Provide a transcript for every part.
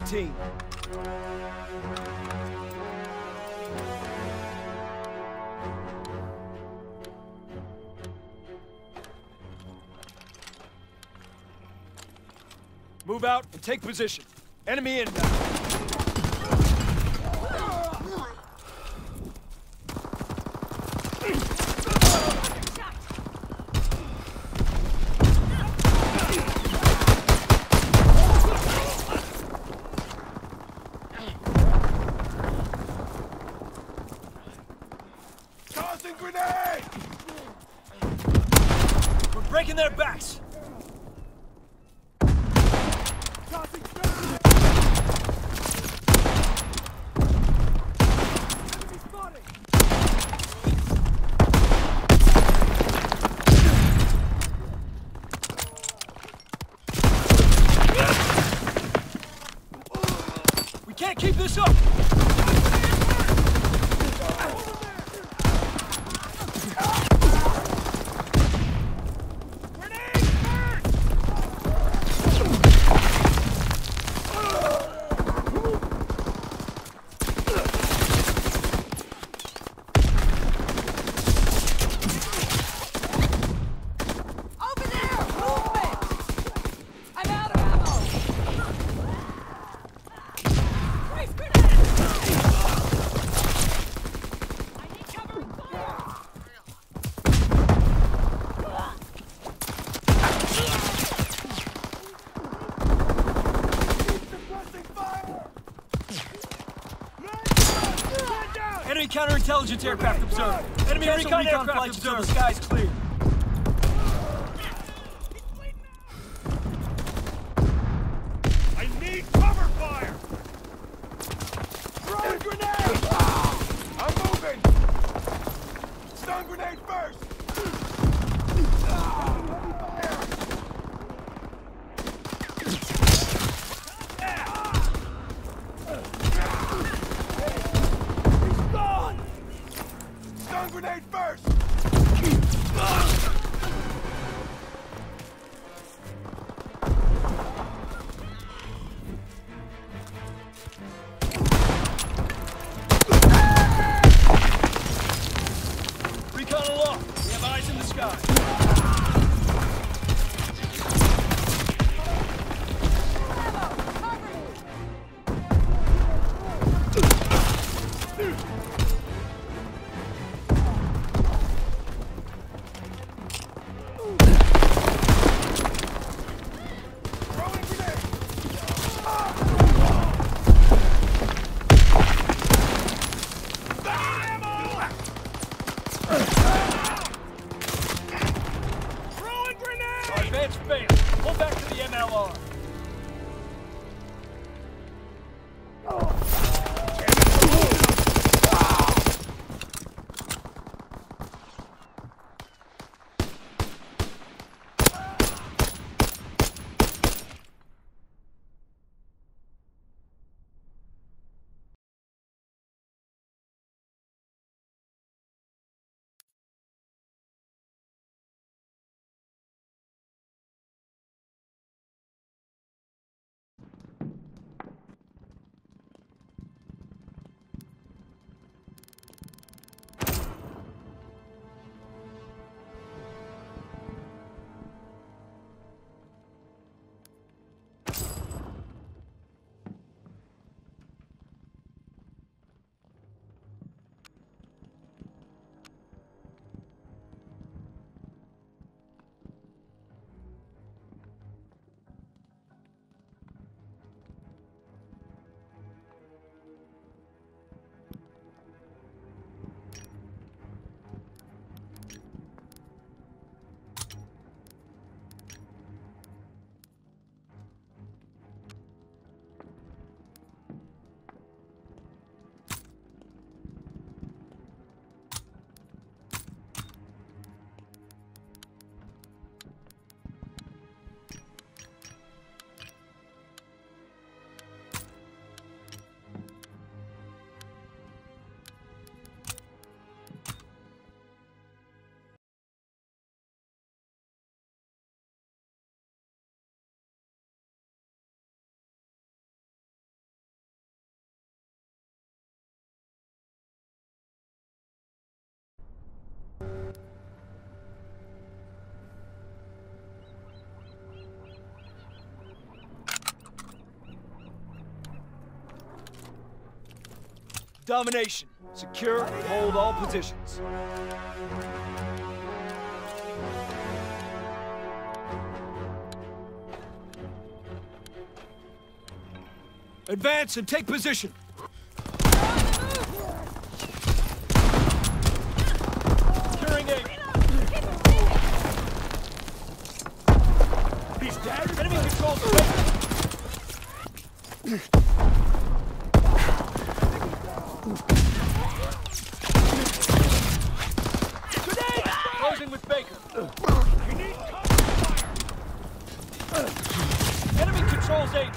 team. Move out and take position. Enemy inbound. Tossing grenade! We're breaking their backs. Tossing grenade! Enemy spotted! We can't keep this up. Enemy counterintelligence aircraft observed. Enemy recon aircraft observed. The sky's clear. I need cover fire! Throwing grenade! I'm moving! Stun grenade first! He's gone! Stun grenade first! Recon aloft. We have eyes in the sky. Throwing grenade! Stun ammo! Domination. Secure, hold all positions. Advance and take position. Securing A. He's dead. Enemy controls the base. Grenade! Closing with Baker. We need cover. Enemy controls A.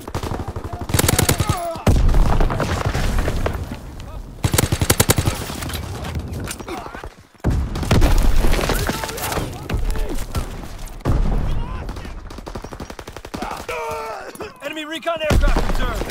Enemy recon aircraft observed.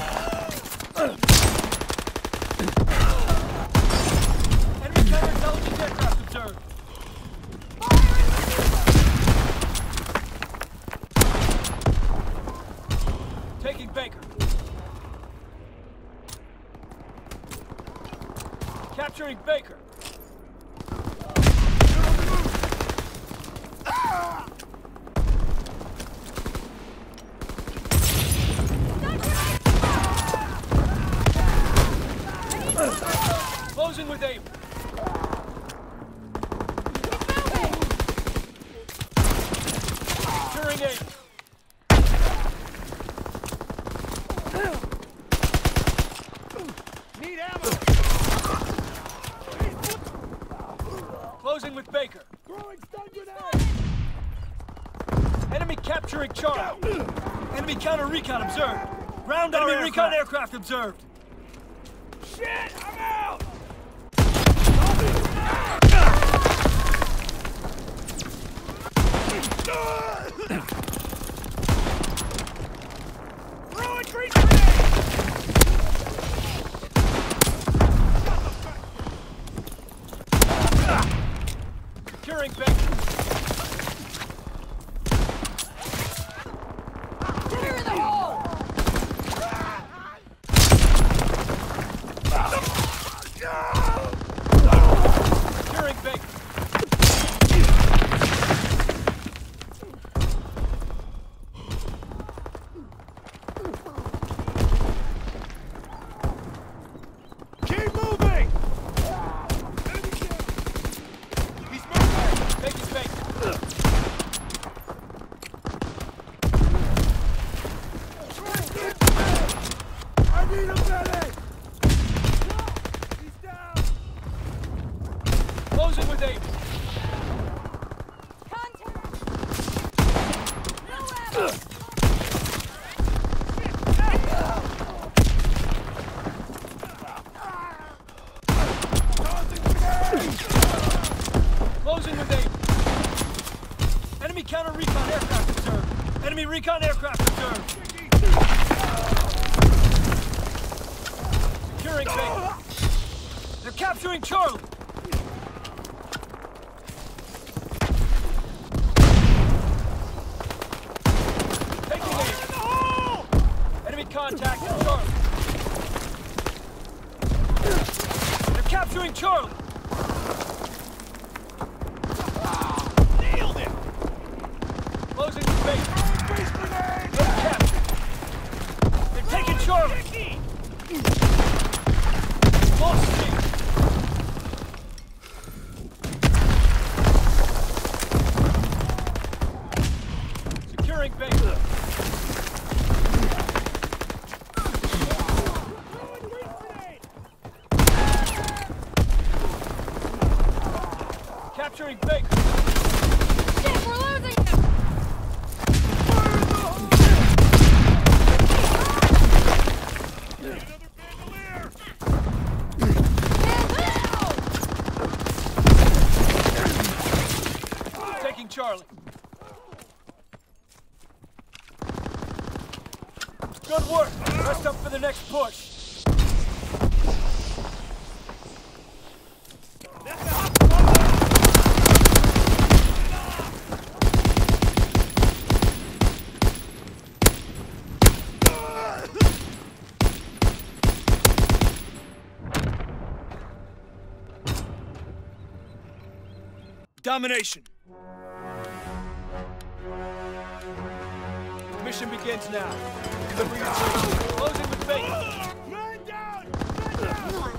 Enemy counterintelligence aircraft observed. Taking Baker. Capturing Baker. Closing with aim. Securing aim. Need ammo. Closing with Baker. Throwing stun grenade. Enemy capturing Charlie. Enemy counter recon observed. Ground enemy recon aircraft observed. Shit, I'm out. Throwing green grenade. Securing Baker. Clear the hole! Securing Baker. Keep moving. He's moving. Taking Baker. I need a medic. He's down. Closing with aim. Contact! No ammo! Closing with aim. Enemy counter recon aircraft observed. Enemy recon aircraft observed. Securing Baker. They're capturing Charlie. Taking aim. Enemy contact at Charlie. They're capturing Charlie. Nailed it. Closing with Baker. Grease grenade. They're captured. They're taking Charlie. Lost speed. Securing Baker. Capturing Baker. Shit, we're losing them! Another bandolier. Taking Charlie. Good work. Rest up for the next push. domination. The mission begins now. Deliver your troops. Closing with Baker. Man down! Man down!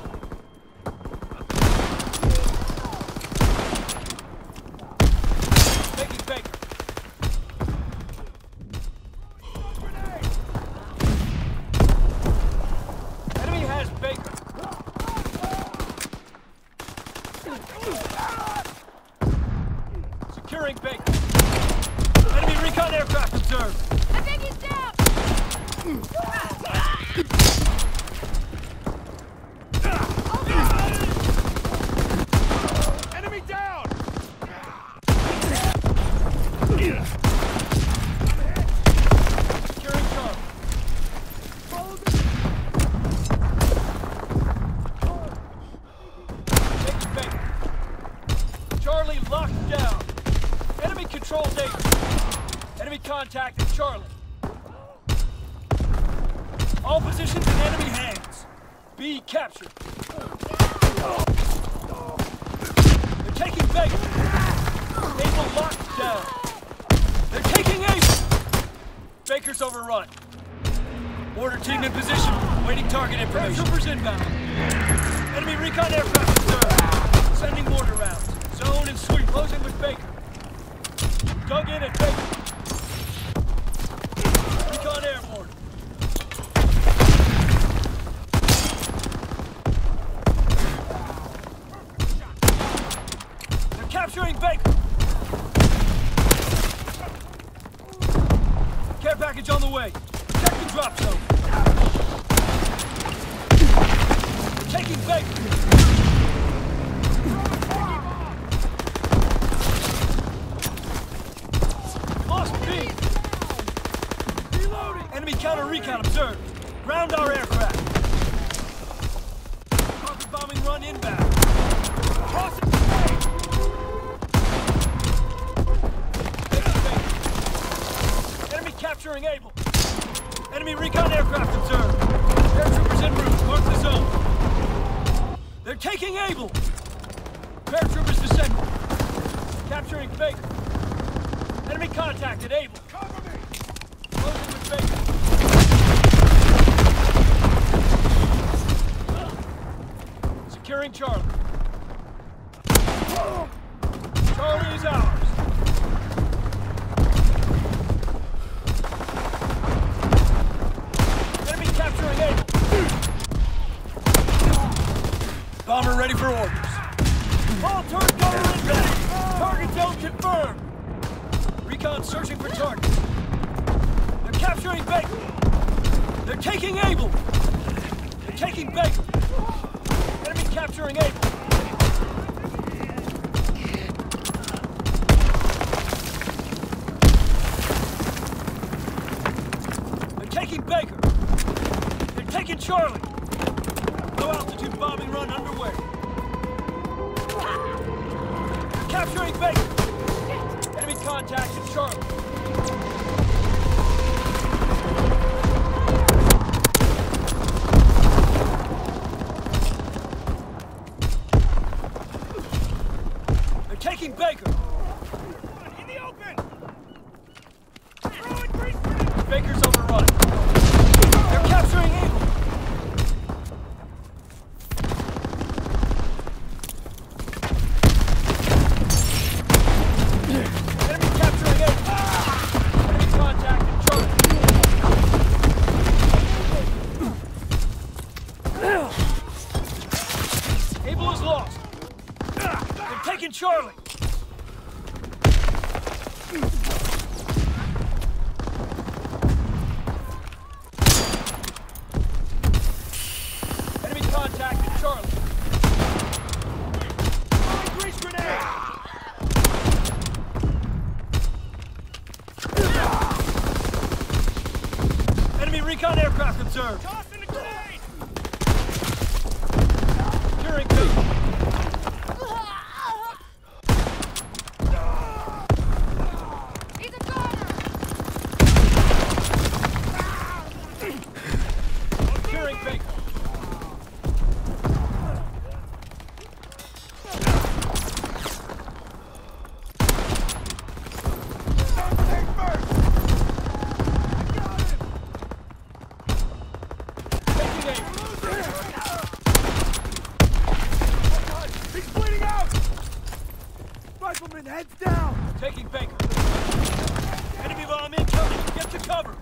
Taking Baker. Grenade! Enemy has Baker. Securing Baker. Enemy recon aircraft observed. I think he's down! Enemy down! Securing Charlie. Taking Baker. Charlie locked down. Enemy controls A. Enemy contact at Charlie. All positions in enemy hands. B captured. They're taking Baker. Able locked down. They're taking Able. Baker's overrun. Mortar team in position. Waiting target information. Troopers inbound. Enemy recon aircraft observed. Sending mortar rounds. Zone and sweep. Closing with Baker. Dug in at Baker. Recon airborne. They're capturing Baker. Care package on the way. Check the drop zone. They're taking Baker. Lost B. Reloading. Enemy counter recon observed. Ground our aircraft. Rocket bombing run inbound. Crossing the stage. Taking Baker. Enemy capturing Able. Enemy recon aircraft observed. Paratroopers en route. Mark the zone. They're taking Able. Paratroopers descending. Capturing Baker. Enemy contacted Able. Cover me! Closing with Baker. Securing Charlie. Charlie is ours. Enemy capturing Able. Bomber ready for orders. All turret gunner inbound. Target zone confirmed. Recon searching for targets. They're capturing Baker. They're taking Able. They're taking Baker. Enemy capturing Able. They're taking Baker. They're taking Charlie. Low altitude bombing run underway. They're capturing Baker. Enemy contact at Charlie. They're taking Baker. In the open! Throwing grease grenade! Baker's overrun. They're capturing Able. Enemy capturing Able. Enemy contact at Charlie. Able is lost. They're taking Charlie. Enemy contact at Charlie. Throwing grease grenade! Enemy recon aircraft observed. Tossing a grenade! Securing Baker. He's a goner! Securing Baker. Losing aim. He's bleeding out! Rifleman, heads down! Taking Baker. Enemy bomb incoming. Get to cover.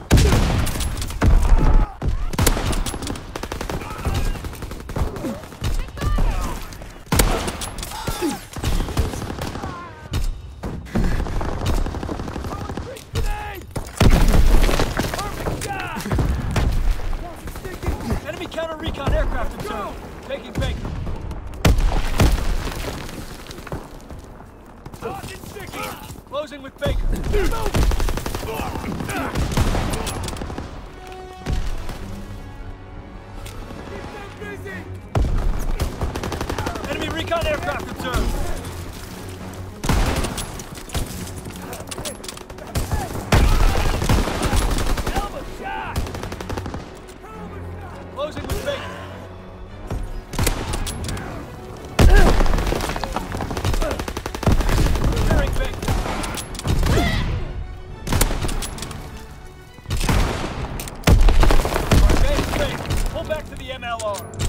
Enemy counter-recon aircraft observed. Taking Baker. Closing with Baker. Enemy recon aircraft observed. Hell of a shot! Closing with Baker. Clearing Baker. Our base Baker. Pull back to the MLR.